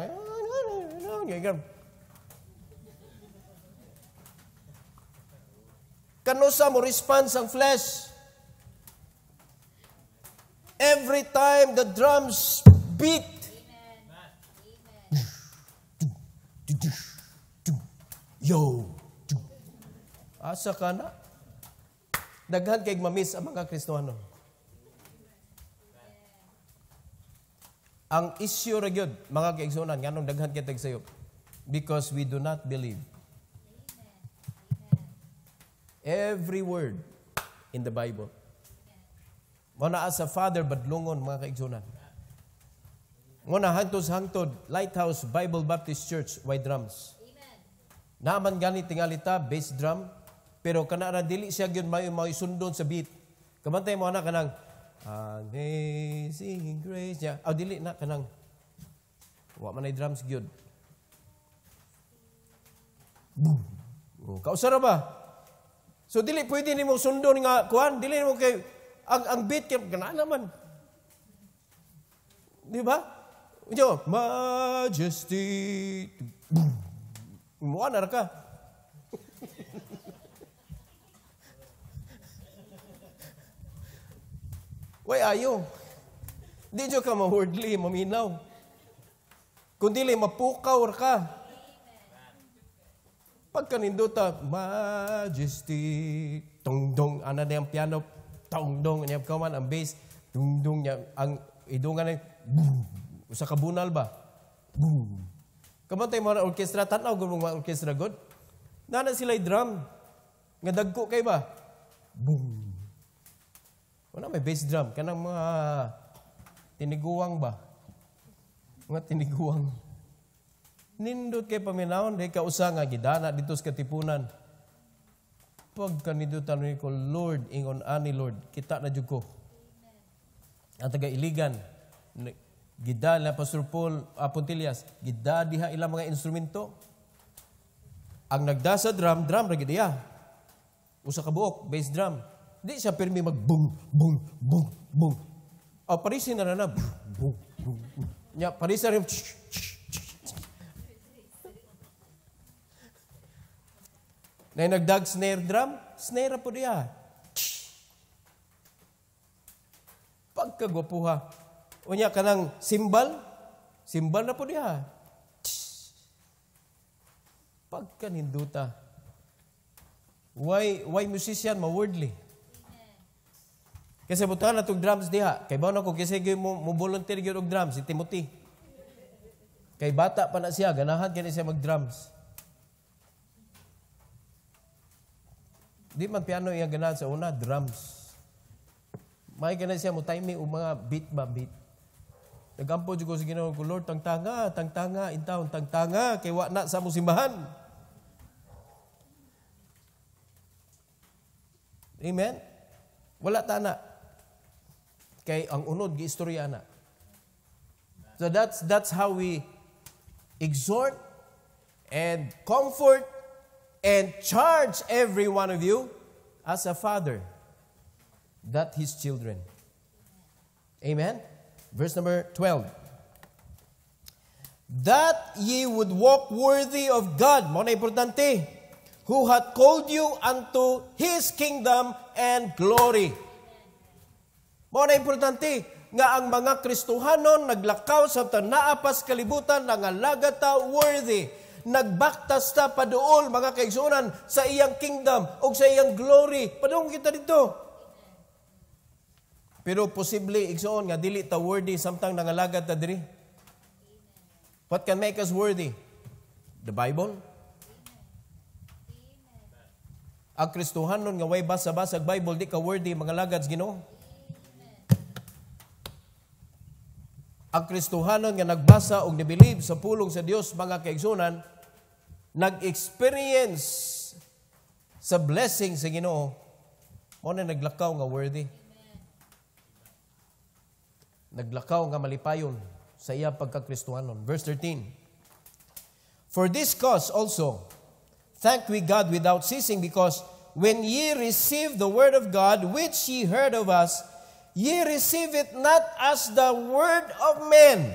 Kano sa mo response ang flesh? Every time the drums beat. Yo. Asa ka na? Daghan kay mamiss ang mga Kristiyano. Ang issue ra gyud mga kaigsunan nganong daghan kay tag sayop because we do not believe. Every word in the Bible. Muna as a father badlungon mga kaigsunan. Muna hangtod-hangtod Lighthouse Bible Baptist Church why drums. Amen. Naman gani tingalita bass drum pero kana ra dili siya gyud may may sundon sa beat. Kamantay mo ana kanang Amazing Grace ya. Aw dili na kanang wa man ay drums gyud. Boom. Oh, kausara ba? So dili pwede nimo sundon nga kuan, dili mo kay ang ang beat kay kana naman. Di ba? Ujo, Majesty. Mo ana ka. Way ayo. Di jo ka ma-wordly, maminaw. Kung dili mapukaw ka. Pagka ninduta, Majesty, tong-dong, ana na yung piano, tong-dong, niya ka man, ang bass, tong-dong niya, ang idungan na, boom, usa ka bunal ba? Boom. Kamantay mo na orkestra, tanaw kung mga orkestra god. Nana sila'y drum, nga dagko kay ba? Boom. Wala may bass drum, kanang mga tiniguang ba? Mga tiniguang. Nindot kay paminawon day ka usa nga gidana dito sa katipunan. Pag kanidutan ni ko Lord ingon ani Lord kita na jud ko. Ang taga Iligan gidala Pastor Paul Apontillas gida diha ilang mga instrumento. Ang nagdasa drum drum ra gid iya. Usa ka buok bass drum. Di siya pirmi mag boom boom boom boom. O parisin na na boom boom. Nya parisin rim na nagdag snare drum, snare po diya. Pagkagwapuha. Unya ka ng simbal, simbal na po diya. Pagkaninduta. Why, why musician, ma-wordly? Kasi butahan na itong drums diha. Kay ba na kung kasi mo, mo volunteer yun og drums, si Timothy. Kay bata pa na siya, ganahan kaya siya mag-drums. Di man piano yung ganahan sa una, drums. May ganahan siya mo timing o mga beat ba, beat. Nagampo dyan ko sa Ginoo ko, Lord, tangtanga, tangtanga, intawon, tangtanga, kay wa na sa musimbahan. Amen? Wala ta na. Kay ang unod, giistorya na. So that's, that's how we exhort and comfort and charge every one of you as a father that his children. Amen? Verse number twelve. That ye would walk worthy of God, mo na importante, who hath called you unto His kingdom and glory. Mo na importante, nga ang mga Kristohanon naglakaw sa tanaapas kalibutan, nangalagad ta worthy, nagbaktas ta paduol, mga kaigsunan, sa iyang kingdom o sa iyang glory. Paduol kita dito. Pero posible, igsoon nga, dili ta worthy, samtang nangalagad ta diri. What can make us worthy? The Bible. Ang Kristohanon nga way basa-basag Bible, di ka worthy, mangalagad sa Ginoo. Ang Kristohanon nga nagbasa o nibilib sa pulong sa Dios, mga kaigsunan, nag-experience sa blessing sa Ginoo, mo na naglakaw nga worthy. Naglakaw nga malipayon sa iya pagkakristohanon. Verse thirteen. For this cause also, thank we God without ceasing, because when ye receive the word of God, which ye heard of us, ye receive it not as the word of men.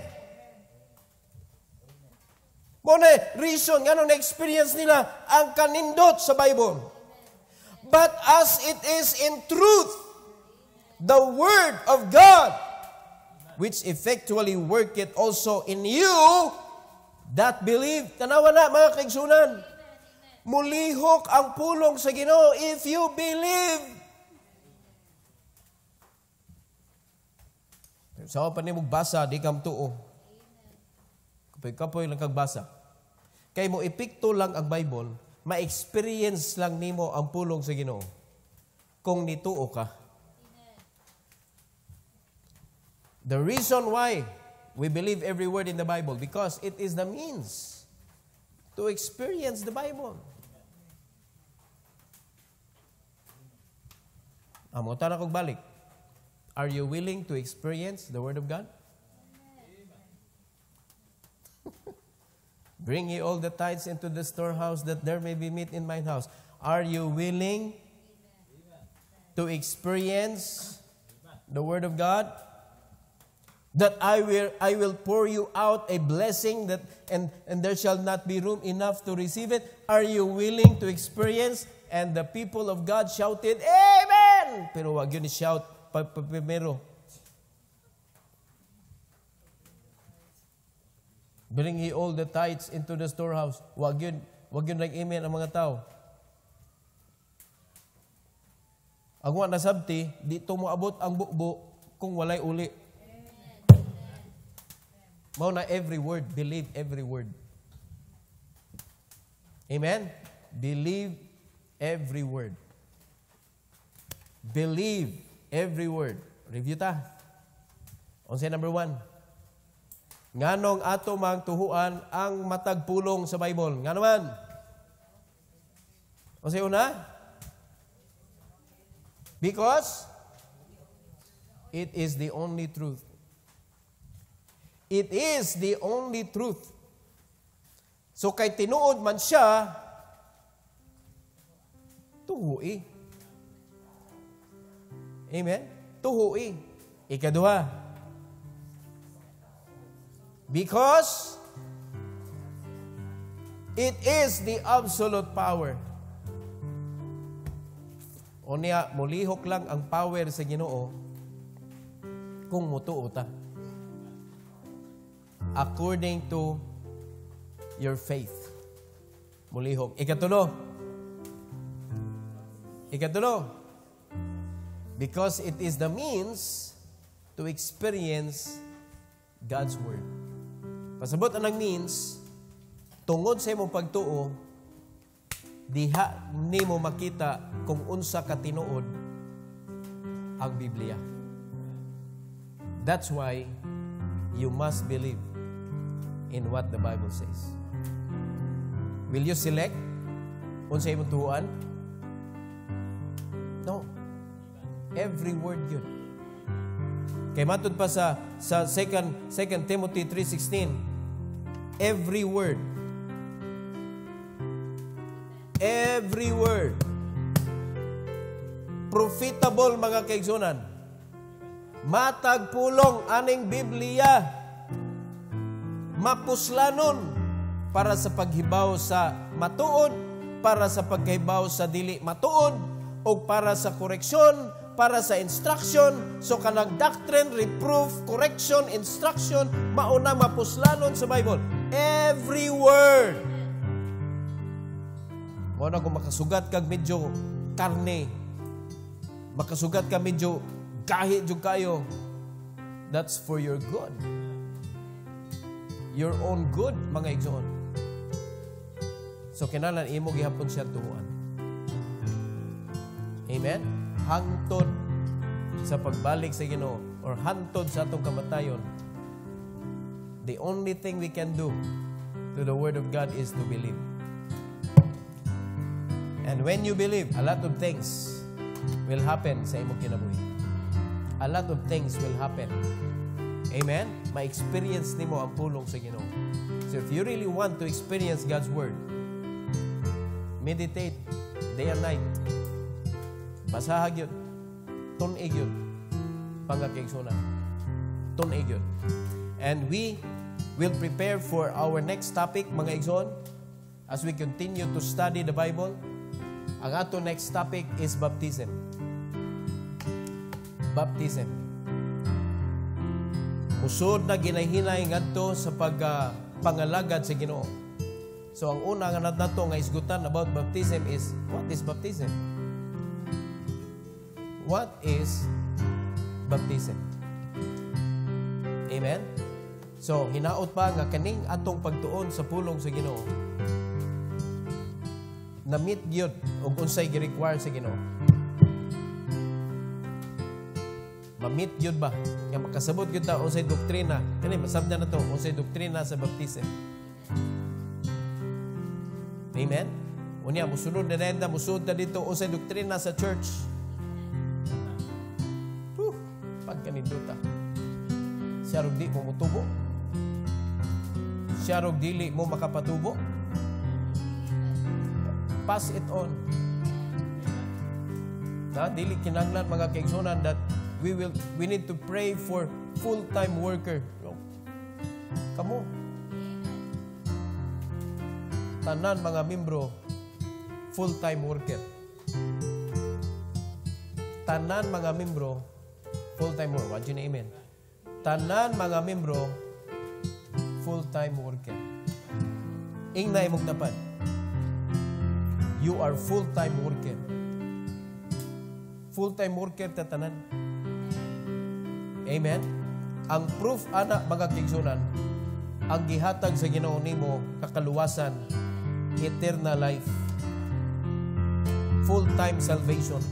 Muna, reason, nga nung na-experience nila ang kanindot sa Bible. But as it is in truth, the word of God, which effectually worketh also in you that believe. Tanawa na, mga kaigsunan. Mulihok ang pulong sa Ginoo if you believe. Sa pa ni magbasa, di kam tuo. Kapoy-kapoy lang kagbasa. Kay mo epekto lang ang Bible, ma-experience lang nimo ang pulong sa Ginoo kung nituo ka. The reason why we believe every word in the Bible, because it is the means to experience the Bible. Amo tara kog balik. Are you willing to experience the Word of God? Bring ye all the tithes into the storehouse, that there may be meat in mine house. Are you willing to experience the Word of God? That I will I will pour you out a blessing, that and, and there shall not be room enough to receive it. Are you willing to experience? And the people of God shouted, Amen! Pero wag yun i-shout primero. Bring ye all the tithes into the storehouse. Wag yun, wag yun nag-amen ang mga tao. Ang wa nasabti, di to moabot ang bukbo kung walay uli. Mao na every word, believe every word. Amen? Believe every word. Believe every word. Review ta. Unsay number one. Nganong ato mang tuhuan ang matag pulong sa Bible? Nga naman? Unsay una? Because it is the only truth. It is the only truth. So kay tinuod man siya, tuhui. Amen? Tuhui. Ikaduha. Because it is the absolute power. O niya, mulihok lang ang power sa Ginoo kung mutuo ta. According to your faith. Mulihok. Ikatulo. Ikatulo. Because it is the means to experience God's Word. Pasabot ang means, tungod sa imong pagtuo, diha nimo makita kung unsa ka tinuod ang Biblia. That's why you must believe in what the Bible says. Will you select unsa imong tuuan? No. Every word yun. Kay matud pa sa sa second Timothy three sixteen, every word, every word, profitable mga kaigsunan, matag pulong aning Biblia, mapuslanon para sa paghibaw sa matuod, para sa paghibaw sa dili matuod, o para sa koreksyon, para sa instruction. So kanang doctrine, reproof, correction, instruction, mauna mapuslanon sa Bible. Every word. Muna kung makasugat kag medyo karne, makasugat ka medyo gahi jud kayo, that's for your good. Your own good, mga igsoon. So kinahanglan imo gihapon siya tuuan. Amen? Hangtod sa pagbalik sa Ginoo or hangtod sa atong kamatayon, the only thing we can do to the Word of God is to believe. And when you believe, a lot of things will happen sa imong kinabuhi. A lot of things will happen. Amen? Ma-experience nimo ang pulong sa Ginoo. So if you really want to experience God's Word, meditate day and night. Basahag yun. Tunig yun. Pangakaigsunan. Tunig yun. And we will prepare for our next topic, mga igsoon, as we continue to study the Bible. Ang ato next topic is baptism. Baptism. Usod na ginahinay ngadto sa pagpangalagad sa Ginoo. So ang una nga nato nga isgutan about baptism is, what is baptism? What is baptism? Amen? So, hinaot pa nga kaning atong pagtuon sa pulong sa Ginoo, na-meet yun o unsay gi-require sa Ginoo. Ma-meet yun ba? Nga makasabot yun ta unsay doktrina. Kani, masabda na to, unsay doktrina sa baptism. Amen? Unya, musunod na nenda, musunod na dito unsay doktrina sa church. Pagkaniduta. Siya rog di mo mutubo. Siya rog dili mo makapatubo. Pass it on. Na dili kinahanglan mga kaigsunan that we will we need to pray for full-time worker. No. Kamo. Tanan mga membro full-time worker. Tanan mga membro full-time worker. What you name it? Tanan mga membro, full-time worker. Ing na imong dapat. You are full-time worker. Full-time worker ta tanan. Amen? Ang proof, ana, mga kigsunan, ang gihatag sa Ginoo nimo, kakaluwasan, eternal life, full-time salvation.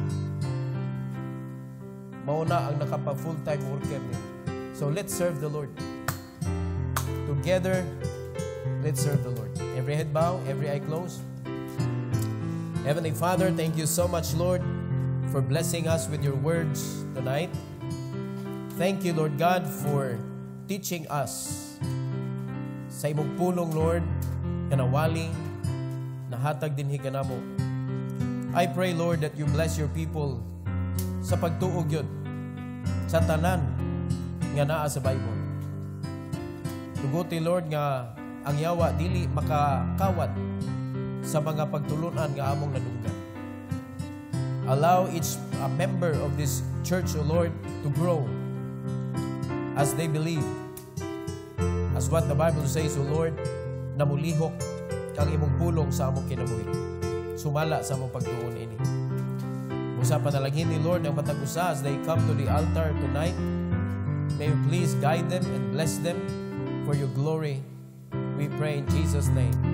Mauna ang nakapa full-time worker niya. So let's serve the Lord. Together, let's serve the Lord. Every head bow, every eye closed. Heavenly Father, thank you so much, Lord, for blessing us with your words tonight. Thank you, Lord God, for teaching us sa imong pulong, Lord, kanawali, nahatag din hikanamo. I pray, Lord, that you bless your people sa pagtuog yun, sa tanan nga naa sa Bible. Tuguti, Lord, nga ang yawa dili makakawat sa mga pagtulunan nga among nadunggan. Allow each a member of this church, O Lord, to grow as they believe. As what the Bible says, O Lord, na mulihok kang imong pulong sa among kinabuhi. Sumala sa among pagtuon ini. Usa panalangin ni Lord ang matag usa as they come to the altar tonight. May you please guide them and bless them for your glory. We pray in Jesus' name.